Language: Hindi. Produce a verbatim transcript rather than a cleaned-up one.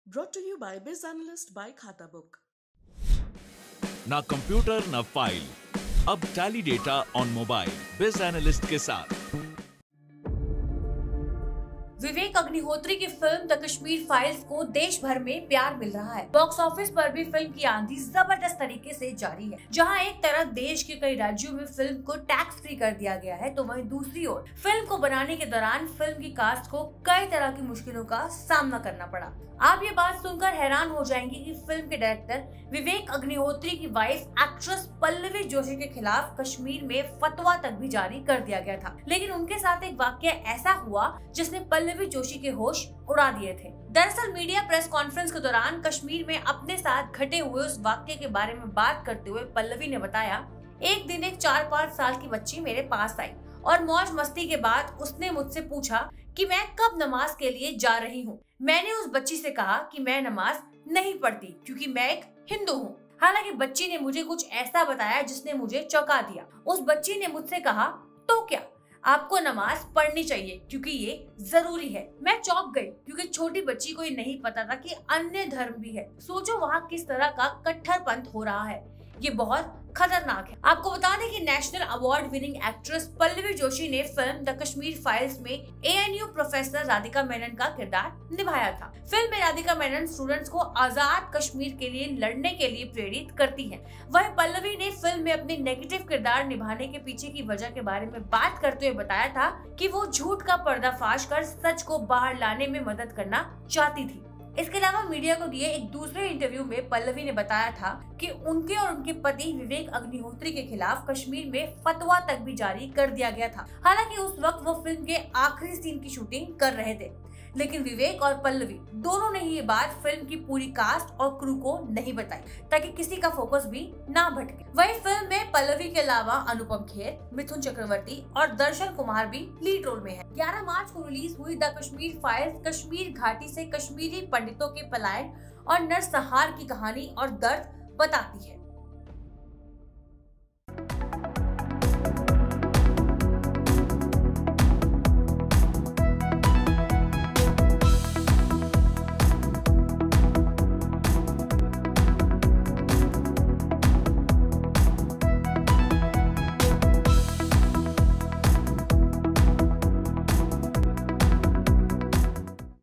Brought to you by Biz Analyst by Khata Book. ना कंप्यूटर ना फाइल, अब Tally data on mobile Biz Analyst के साथ। विवेक अग्निहोत्री की फिल्म द कश्मीर फाइल्स को देश भर में प्यार मिल रहा है। बॉक्स ऑफिस पर भी फिल्म की आंधी जबरदस्त तरीके से जारी है। जहां एक तरफ देश के कई राज्यों में फिल्म को टैक्स फ्री कर दिया गया है, तो वहीं दूसरी ओर फिल्म को बनाने के दौरान फिल्म की कास्ट को कई तरह की मुश्किलों का सामना करना पड़ा। आप ये बात सुनकर हैरान हो जाएंगे कि फिल्म के डायरेक्टर विवेक अग्निहोत्री की वाइफ एक्ट्रेस पल्लवी जोशी के खिलाफ कश्मीर में फतवा तक भी जारी कर दिया गया था। लेकिन उनके साथ एक वाक्य ऐसा हुआ जिसने पल्लवी जोशी के होश उड़ा दिए थे। दरअसल मीडिया प्रेस कॉन्फ्रेंस के दौरान कश्मीर में अपने साथ घटे हुए उस वाक्य के बारे में बात करते हुए पल्लवी ने बताया, एक दिन एक चार पाँच साल की बच्ची मेरे पास आई और मौज मस्ती के बाद उसने मुझसे पूछा कि मैं कब नमाज के लिए जा रही हूँ। मैंने उस बच्ची से कहा कि मैं नमाज नहीं पढ़ती क्योंकि मैं एक हिंदू हूँ। हालांकि बच्ची ने मुझे कुछ ऐसा बताया जिसने मुझे चौंका दिया। उस बच्ची ने मुझसे कहा, तो क्या आपको नमाज पढ़नी चाहिए क्योंकि ये जरूरी है। मैं चौंक गई क्योंकि छोटी बच्ची को ये नहीं पता था कि अन्य धर्म भी है। सोचो वहाँ किस तरह का कट्टरपंथ हो रहा है, ये बहुत खतरनाक है। आपको बता दें कि national award winning actress Pallavi Joshi ने फिल्म द कश्मीर फाइल्स में A N U professor Radhika Menon का किरदार निभाया था। फिल्म में राधिका मेनन स्टूडेंट्स को आजाद कश्मीर के लिए लड़ने के लिए प्रेरित करती हैं। वहीं पल्लवी ने फिल्म में अपने नेगेटिव किरदार निभाने के पीछे की वजह के बारे में बात करते हुए बताया था कि वो झूठ का पर्दाफाश कर सच को बाहर लाने में मदद करना चाहती थी। इसके अलावा मीडिया को दिए एक दूसरे इंटरव्यू में पल्लवी ने बताया था कि उनके और उनके पति विवेक अग्निहोत्री के खिलाफ कश्मीर में फतवा तक भी जारी कर दिया गया था। हालांकि उस वक्त वो फिल्म के आखिरी सीन की शूटिंग कर रहे थे, लेकिन विवेक और पल्लवी दोनों ने ये बात फिल्म की पूरी कास्ट और क्रू को नहीं बताई ताकि किसी का फोकस भी ना भटके। वहीं फिल्म में पल्लवी के अलावा अनुपम खेर, मिथुन चक्रवर्ती और दर्शन कुमार भी लीड रोल में है। ग्यारह मार्च को रिलीज हुई द कश्मीर फाइल्स कश्मीर घाटी से कश्मीरी पंडितों के पलायन और नरसंहार की कहानी और दर्द बताती है।